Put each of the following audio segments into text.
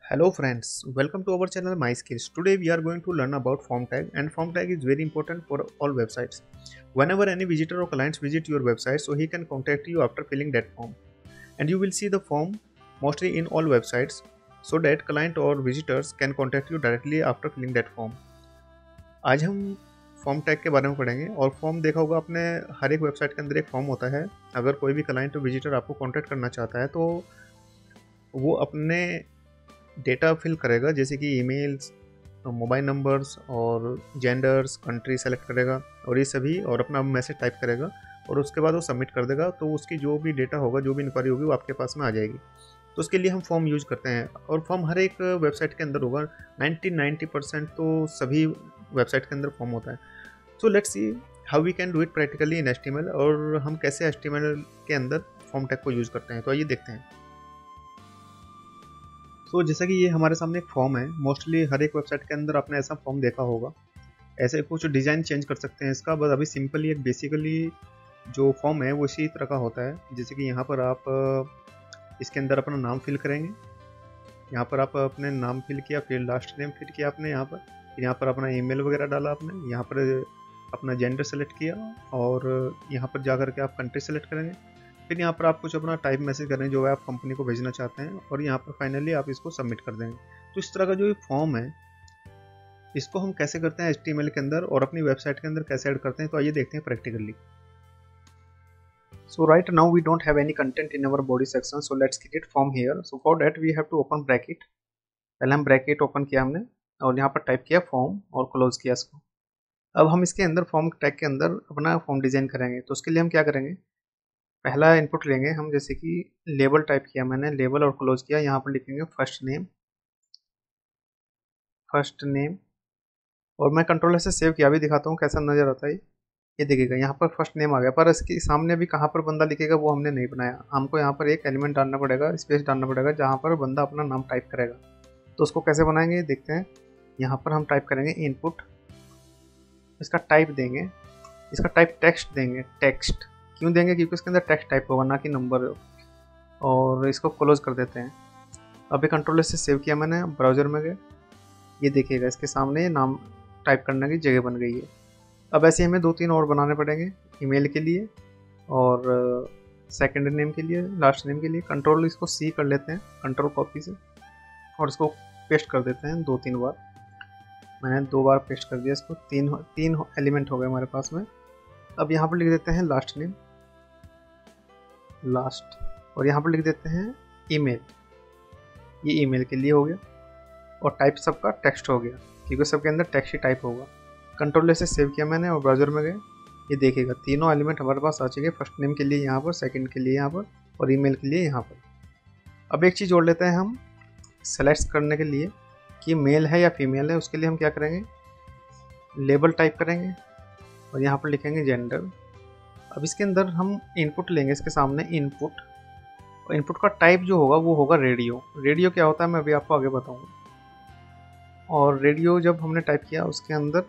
Hello friends, welcome to our channel My Skills. Today we are going to learn about form tag, and form tag is very important for all websites. Whenever any visitor or clients visit your website, so he can contact you after filling that form. And you will see the form mostly in all websites so that client or visitors can contact you directly after filling that form. आज हम form tag के बारे में पढ़ेंगे। और form देखा होगा आपने, हर एक वेबसाइट के अंदर एक फॉर्म होता है। अगर कोई भी क्लाइंट और विजिटर आपको कॉन्टैक्ट करना चाहता है तो वो अपने डेटा फिल करेगा, जैसे कि ईमेल्स, मोबाइल नंबर्स और जेंडर्स, कंट्री सेलेक्ट करेगा और ये सभी, और अपना मैसेज टाइप करेगा और उसके बाद वो सबमिट कर देगा। तो उसकी जो भी डेटा होगा, जो भी इंक्वायरी होगी, वो आपके पास में आ जाएगी। तो उसके लिए हम फॉर्म यूज करते हैं, और फॉर्म हर एक वेबसाइट के अंदर होगा। 90% तो सभी वेबसाइट के अंदर फॉर्म होता है। So let's see how we can do it practically in HTML, और हम कैसे HTML के अंदर फॉर्म टैग को यूज़ करते हैं। तो आइए देखते हैं। तो जैसा कि ये हमारे सामने एक फॉर्म है। मोस्टली हर एक वेबसाइट के अंदर आपने ऐसा फॉर्म देखा होगा। ऐसे कुछ डिज़ाइन चेंज कर सकते हैं इसका, बस अभी सिंपली एक बेसिकली जो फॉर्म है वो इसी तरह का होता है। जैसे कि यहाँ पर आप इसके अंदर अपना नाम फिल करेंगे। यहाँ पर आप अपने नाम फिल किया, फिर लास्ट नेम फिल किया आपने यहाँ पर, फिर यहाँ पर अपना ईमेल वगैरह डाला आपने, यहाँ पर अपना जेंडर सेलेक्ट किया, और यहाँ पर जा कर के आप कंट्री सेलेक्ट करेंगे। फिर यहाँ पर आप कुछ अपना टाइप मैसेज करेंगे जो आप कंपनी को भेजना चाहते हैं, और यहाँ पर फाइनली आप इसको सबमिट कर देंगे। तो इस तरह का जो फॉर्म है, इसको हम कैसे करते हैं HTML के अंदर और अपनी वेबसाइट के अंदर कैसे ऐड करते हैं, तो आइए देखते हैं practically. So right now we don't have any content in our body section, so let's create form here. So for that we have to open bracket. पहले हम ब्रैकेट ओपन किया हमने और यहाँ पर टाइप किया फॉर्म और क्लोज किया इसको। अब हम इसके अंदर फॉर्म टैग के अंदर अपना फॉर्म डिजाइन करेंगे। तो उसके लिए हम क्या करेंगे, पहला इनपुट लेंगे हम, जैसे कि लेबल टाइप किया मैंने, लेबल और क्लोज किया। यहाँ पर लिखेंगे फर्स्ट नेम, और मैं कंट्रोलर से सेव किया, भी दिखाता हूँ कैसा नज़र आता है। ये देखिएगा यहाँ पर फर्स्ट नेम आ गया, पर इसके सामने भी कहाँ पर बंदा लिखेगा वो हमने नहीं बनाया। हमको यहाँ पर एक एलिमेंट डालना पड़ेगा, स्पेस डालना पड़ेगा, जहाँ पर बंदा अपना नाम टाइप करेगा। तो उसको कैसे बनाएंगे देखते हैं। यहाँ पर हम टाइप करेंगे इनपुट, इसका टाइप देंगे, इसका टाइप टेक्स्ट देंगे। टेक्स्ट क्यों देंगे, क्योंकि इसके अंदर टेक्स्ट टाइप होगा, ना कि नंबर। और इसको क्लोज कर देते हैं। अभी कंट्रोलर से सेव किया मैंने, ब्राउज़र में गए, ये देखिएगा इसके सामने नाम टाइप करने की जगह बन गई है। अब ऐसे हमें 2-3 और बनाने पड़ेंगे, ईमेल के लिए और सेकेंड नेम के लिए, लास्ट नेम के लिए। कंट्रोल इसको C कर लेते हैं, कंट्रोल कॉपी से, और इसको पेस्ट कर देते हैं 2-3 बार। मैंने 2 बार पेस्ट कर दिया इसको। तीन एलिमेंट हो गए हमारे पास में। अब यहाँ पर लिख देते हैं लास्ट नेम, लास्ट, और यहाँ पर लिख देते हैं ईमेल। ये ईमेल के लिए हो गया, और टाइप सबका टेक्स्ट हो गया, क्योंकि सबके अंदर टेक्स्ट ही टाइप होगा। कंट्रोल से सेव किया मैंने और ब्राउज़र में गए, ये देखिएगा तीनों एलिमेंट हमारे पास आ चुके हैं। फर्स्ट नेम के लिए यहाँ पर, सेकंड के लिए यहाँ पर, और ईमेल के लिए यहाँ पर। अब एक चीज़ जोड़ लेते हैं हम सेलेक्ट करने के लिए कि मेल है या फीमेल है। उसके लिए हम क्या करेंगे, लेबल टाइप करेंगे और यहाँ पर लिखेंगे जेंडर। अब इसके अंदर हम इनपुट लेंगे, इसके सामने इनपुट, और इनपुट का टाइप जो होगा वो होगा रेडियो। रेडियो क्या होता है मैं अभी आपको आगे बताऊँगा। और रेडियो जब हमने टाइप किया, उसके अंदर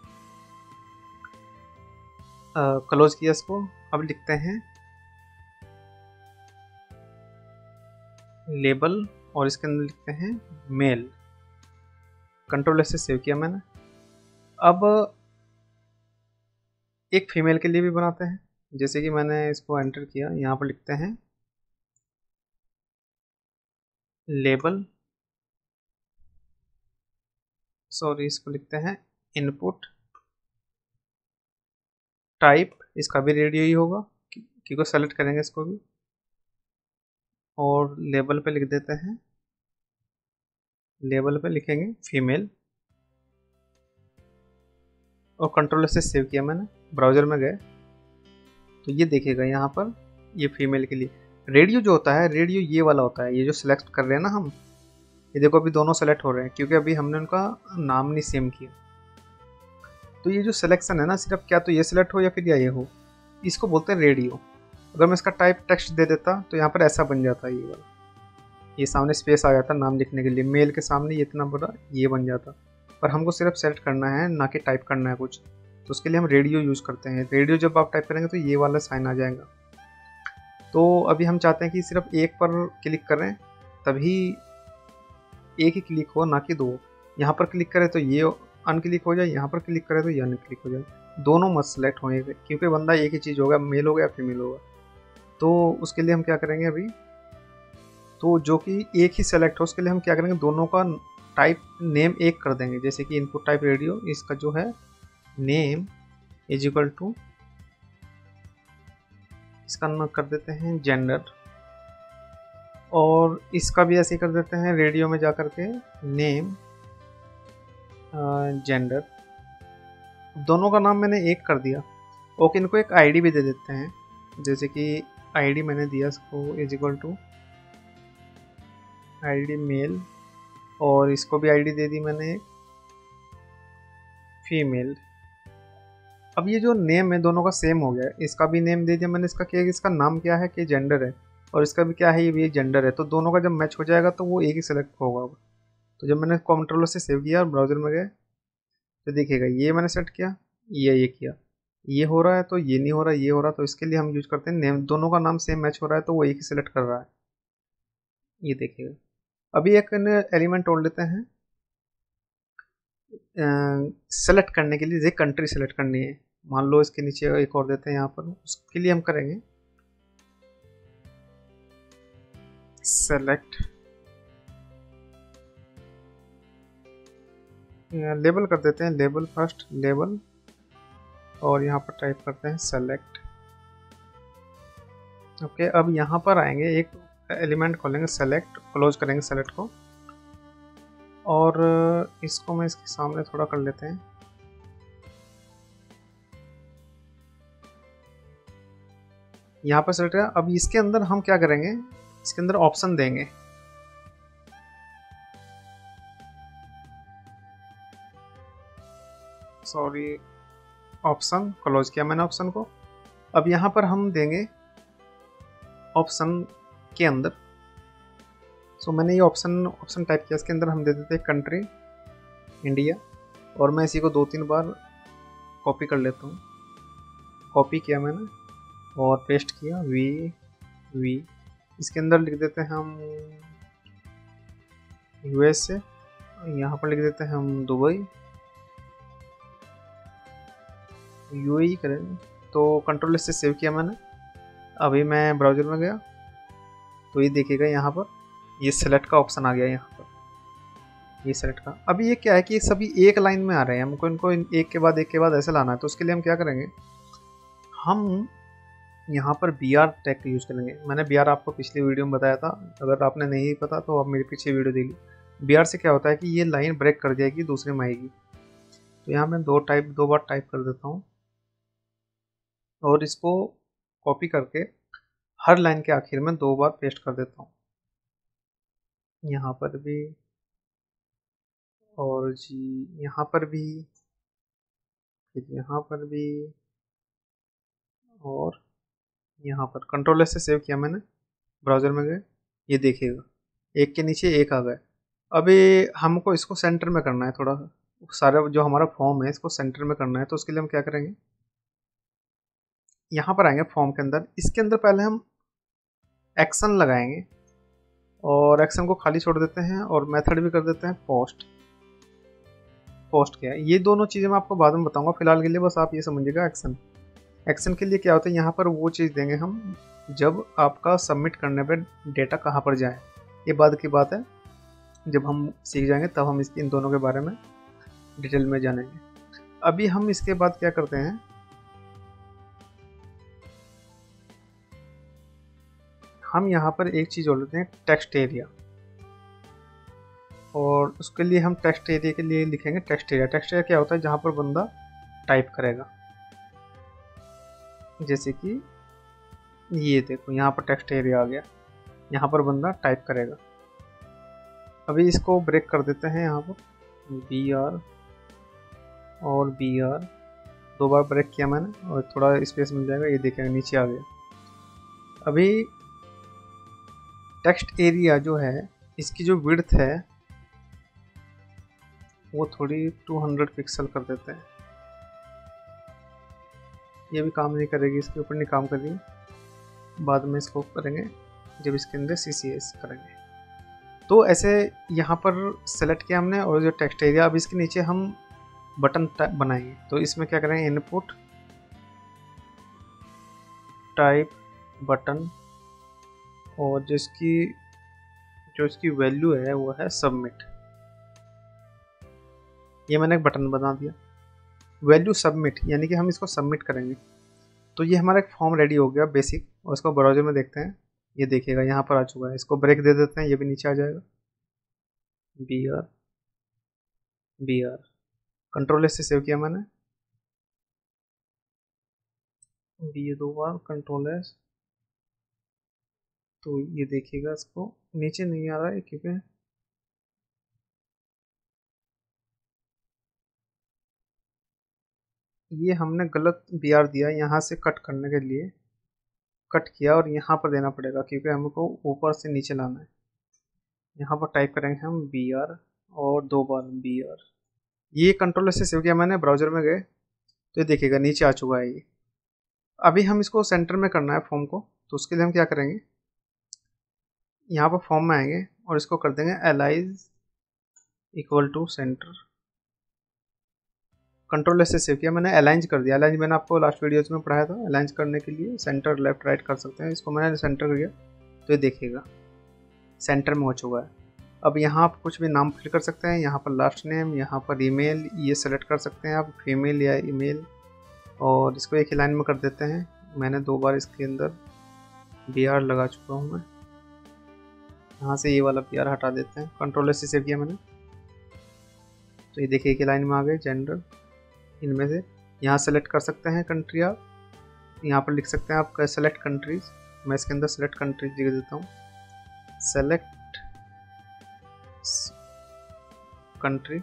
क्लोज किया इसको। अब लिखते हैं लेबल, और इसके अंदर लिखते हैं मेल। कंट्रोल से सेव किया मैंने। अब एक फीमेल के लिए भी बनाते हैं, जैसे कि मैंने इसको एंटर किया। यहाँ पर लिखते हैं लेबल, सॉरी इसको लिखते हैं इनपुट, टाइप, इसका भी रेडियो ही होगा क्योंकि सेलेक्ट करेंगे इसको भी, और लेबल पे लिख देते हैं, लेबल पे लिखेंगे फीमेल, और कंट्रोल से सेव किया मैंने, ब्राउज़र में गए, तो ये देखिएगा यहाँ पर ये फीमेल के लिए। रेडियो जो होता है, रेडियो ये वाला होता है, ये जो सिलेक्ट कर रहे हैं ना हम, ये देखो अभी दोनों सेलेक्ट हो रहे हैं क्योंकि अभी हमने उनका नाम नहीं सेम किया। तो ये जो सिलेक्शन है ना, सिर्फ क्या तो ये सिलेक्ट हो या फिर ये हो, इसको बोलते हैं रेडियो। अगर मैं इसका टाइप टेक्स्ट दे देता तो यहाँ पर ऐसा बन जाता है, ये वाला, ये सामने स्पेस आ जाता नाम लिखने के लिए, मेल के सामने ये इतना बड़ा ये बन जाता। पर हमको सिर्फ सेलेक्ट करना है, ना कि टाइप करना है कुछ। तो उसके लिए हम रेडियो यूज़ करते हैं। रेडियो जब आप टाइप करेंगे तो ये वाला साइन आ जाएगा। तो अभी हम चाहते हैं कि सिर्फ एक पर क्लिक करें, तभी एक ही क्लिक हो, ना कि दो। यहाँ पर क्लिक करें तो ये अनक्लिक हो जाए, यहाँ पर क्लिक करें तो ये अनक्लिक हो जाए, दोनों मत सेलेक्ट होंगे, क्योंकि बंदा एक ही चीज़ होगा, मेल होगा या फीमेल होगा। तो उसके लिए हम क्या करेंगे अभी, तो जो कि एक ही सेलेक्ट हो उसके लिए हम क्या करेंगे, दोनों का टाइप नेम एक कर देंगे। जैसे कि इनपुट टाइप रेडियो, इसका जो है नेम इज इक्वल टू, इसका नाम कर देते हैं जेंडर, और इसका भी ऐसे ही कर देते हैं, रेडियो में जा करके नेम जेंडर। दोनों का नाम मैंने एक कर दिया। ओके, इनको एक आईडी भी दे देते हैं। जैसे कि आईडी मैंने दिया इसको is equal to ID mail, और इसको भी आईडी दे दी मैंने फीमेल। अब ये जो नेम है दोनों का सेम हो गया, इसका भी नेम दे दिया मैंने, इसका क्या है, इसका नाम क्या है कि जेंडर है, और इसका भी क्या है, ये भी जेंडर है। तो दोनों का जब मैच हो जाएगा तो वो एक ही सिलेक्ट होगा। तो जब मैंने कंट्रोलर से सेव किया और ब्राउजर में गए तो देखिएगा ये मैंने सेट किया, ये किया, ये हो रहा है तो ये नहीं हो रहा, ये हो रहा। तो इसके लिए हम यूज करते हैं नेम, दोनों का नाम सेम मैच हो रहा है तो वो एक ही सिलेक्ट कर रहा है, ये देखिएगा। अभी एक एलिमेंट और लेते हैं सेलेक्ट करने के लिए, जैसे कंट्री सेलेक्ट करनी है, मान लो इसके नीचे एक और देते हैं यहाँ पर। उसके लिए हम करेंगे सेलेक्ट, लेबल कर देते हैं, लेबल फर्स्ट लेबल, और यहाँ पर टाइप करते हैं सेलेक्ट। ओके, अब यहाँ पर आएंगे, एक एलिमेंट खोलेंगे सेलेक्ट, क्लोज करेंगे सेलेक्ट को, और इसको मैं इसके सामने थोड़ा कर लेते हैं। यहाँ पर सेलेक्ट है। अब इसके अंदर हम क्या करेंगे, इसके अंदर ऑप्शन देंगे। सॉरी, ऑप्शन क्लोज किया मैंने ऑप्शन को। अब यहाँ पर हम देंगे ऑप्शन के अंदर, सो मैंने ये ऑप्शन टाइप किया, इसके अंदर हम दे देते हैं कंट्री इंडिया, और मैं इसी को 2-3 बार कॉपी कर लेता हूँ। कॉपी किया मैंने और पेस्ट किया, वी इसके अंदर लिख देते हैं हम USA, यहाँ पर लिख देते हैं हम दुबई, UAE करेंगे। तो कंट्रोल से सेव किया मैंने। अभी मैं ब्राउज़र में गया तो ये देखिएगा यहाँ पर ये सेलेक्ट का ऑप्शन आ गया, यहाँ पर ये सेलेक्ट का। अभी ये क्या है कि सभी एक लाइन में आ रहे हैं, हमको इनको एक के बाद ऐसे लाना है। तो उसके लिए हम क्या करेंगे, हम यहाँ पर BR टैग यूज़ करेंगे। मैंने BR आपको पिछली वीडियो में बताया था, अगर आपने नहीं पता तो आप मेरे पीछे वीडियो देख लीजिए। BR से क्या होता है कि ये लाइन ब्रेक कर जाएगी, दूसरे में आएगी। तो यहाँ मैं दो बार टाइप कर देता हूँ, और इसको कॉपी करके हर लाइन के आखिर में 2 बार पेस्ट कर देता हूँ, यहाँ पर भी और जी यहाँ पर भी, फिर यहाँ पर भी, और यहाँ पर। कंट्रोल से सेव किया मैंने, ब्राउज़र में गए, ये देखिएगा एक के नीचे एक आ गए। अभी हमको इसको सेंटर में करना है, थोड़ा सारा जो हमारा फॉर्म है इसको सेंटर में करना है। तो उसके लिए हम क्या करेंगे, यहाँ पर आएंगे फॉर्म के अंदर, इसके अंदर पहले हम एक्शन लगाएंगे, और एक्शन को खाली छोड़ देते हैं, और मेथड भी कर देते हैं पोस्ट क्या है। ये दोनों चीज़ें मैं आपको बाद में बताऊंगा, फिलहाल के लिए बस आप ये समझिएगा एक्शन के लिए क्या होता है। यहाँ पर वो चीज़ देंगे हम जब आपका सबमिट करने पर डेटा कहाँ पर जाए, ये बाद की बात है, जब हम सीख जाएंगे तब हम इन दोनों के बारे में डिटेल में जानेंगे। अभी हम इसके बाद क्या करते हैं, हम यहाँ पर एक चीज़ और लेते हैं टेक्स्ट एरिया, और उसके लिए हम टेक्स्ट एरिया के लिए लिखेंगे टेक्स्ट एरिया। टेक्स्ट एरिया क्या होता है, जहाँ पर बंदा टाइप करेगा। जैसे कि ये देखो यहाँ पर टेक्स्ट एरिया आ गया, यहाँ पर बंदा टाइप करेगा। अभी इसको ब्रेक कर देते हैं, यहाँ पर BR और BR 2 बार ब्रेक किया मैंने, और थोड़ा स्पेस मिल जाएगा, ये देखेंगे नीचे आ गया। अभी टेक्स्ट एरिया जो है इसकी जो विड्थ है वो थोड़ी 200 पिक्सल कर देते हैं। ये भी काम नहीं करेगी, इसके ऊपर नहीं काम करेगी, बाद में इसको करेंगे जब इसके अंदर CCS करेंगे। तो ऐसे यहाँ पर सेलेक्ट किया हमने और जो टेक्स्ट एरिया, अब इसके नीचे हम बटन बनाएंगे। तो इसमें क्या करेंगे, इनपुट टाइप बटन, और जो इसकी वैल्यू है वो है सबमिट। ये मैंने एक बटन बना दिया, वैल्यू सबमिट, यानी कि हम इसको सबमिट करेंगे। तो ये हमारा एक फॉर्म रेडी हो गया बेसिक, और इसको ब्राउज़र में देखते हैं। ये देखिएगा यहाँ पर आ चुका है। इसको ब्रेक दे देते हैं, ये भी नीचे आ जाएगा। BR कंट्रोल एस से सेव किया मैंने, BA 2 बार कंट्रोल एस। तो ये देखिएगा, इसको नीचे नहीं आ रहा है क्योंकि ये हमने गलत BR दिया, यहाँ से कट करने के लिए कट किया और यहाँ पर देना पड़ेगा क्योंकि हमको ऊपर से नीचे लाना है। यहाँ पर टाइप करेंगे हम BR और 2 बार BR। ये कंट्रोल से सेव किया मैंने, ब्राउज़र में गए तो ये देखिएगा नीचे आ चुका है ये। अभी हम इसको सेंटर में करना है फॉर्म को, तो उसके लिए हम क्या करेंगे, यहाँ पर फॉर्म में आएंगे और इसको कर देंगे अलाइज इक्वल टू सेंटर। कंट्रोल से सेव किया मैंने, अलाइंज कर दिया। अलाइंज मैंने आपको लास्ट वीडियोज में पढ़ाया था, अलाइंज करने के लिए सेंटर लेफ्ट राइट कर सकते हैं। इसको मैंने सेंटर कर दिया तो ये देखिएगा सेंटर में हो चुका है। अब यहाँ आप कुछ भी नाम फिल कर सकते हैं, यहाँ पर लास्ट नेम, यहाँ पर ईमेल, ये सेलेक्ट कर सकते हैं आप, फीमेल या ईमेल, और इसको एक ही लाइन में कर देते हैं। मैंने 2 बार इसके अंदर BR लगा चुका हूँ मैं, यहाँ से ये वाला BR हटा देते हैं। कंट्रोल से सेव किया मैंने, तो ये देखिए एक ही लाइन में आ गए। जेंडर इनमें से यहाँ सेलेक्ट कर सकते हैं कंट्री, आप यहाँ पर लिख सकते हैं आप सेलेक्ट कंट्रीज। मैं इसके अंदर सेलेक्ट कंट्रीज लिख देता हूँ, सेलेक्ट कंट्री।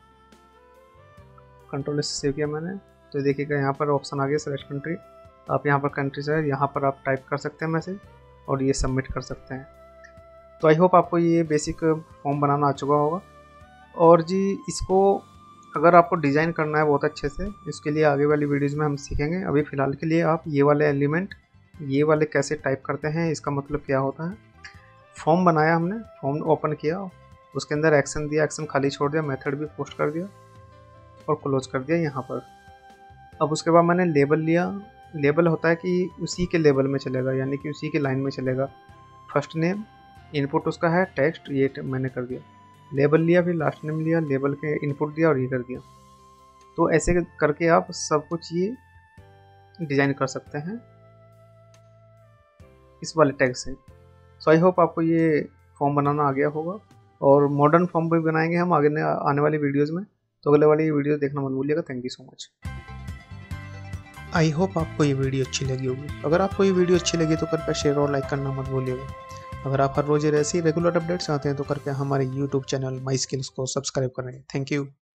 कंट्रोल से सेव किया मैंने, तो देखिएगा यहाँ पर ऑप्शन आ गया सेलेक्ट कंट्री। आप यहाँ पर कंट्री से यहाँ पर आप टाइप कर सकते हैं मैसेज और ये सबमिट कर सकते हैं। तो आई होप आपको ये बेसिक फॉर्म बनाना आ चुका होगा। और जी इसको अगर आपको डिज़ाइन करना है बहुत अच्छे से, इसके लिए आगे वाली वीडियोज़ में हम सीखेंगे। अभी फ़िलहाल के लिए आप ये वाले एलिमेंट, ये वाले कैसे टाइप करते हैं, इसका मतलब क्या होता है। फॉर्म बनाया हमने, फॉर्म ओपन किया, उसके अंदर एक्शन दिया, एक्शन खाली छोड़ दिया, मेथड भी पोस्ट कर दिया और क्लोज कर दिया यहाँ पर। अब उसके बाद मैंने लेबल लिया। लेबल होता है कि उसी के लेबल में चलेगा, यानी कि उसी के लाइन में चलेगा। फर्स्ट नेम, इनपुट उसका है टेक्स्ट, ये मैंने कर दिया। लेबल लिया, फिर लास्ट नेम लिया, लेबल के इनपुट दिया और ये कर दिया। तो ऐसे करके आप सब कुछ ये डिज़ाइन कर सकते हैं इस वाले टैग से। सो आई होप आपको ये फॉर्म बनाना आ गया होगा, और मॉडर्न फॉर्म भी बनाएंगे हम आने वाली वीडियोज़ में। तो अगले वाली वीडियो देखना मत भूलिएगा। Thank you so much. I hope आपको ये वीडियो अच्छी लगी होगी। अगर आपको ये वीडियो अच्छी लगी तो कृपया शेयर और लाइक करना मत भूलिएगा। अगर आप हर रोज़ ऐसी रेगुलर अपडेट्स चाहते हैं तो कृपया हमारे YouTube चैनल माई स्किल्स को सब्सक्राइब करें। Thank you.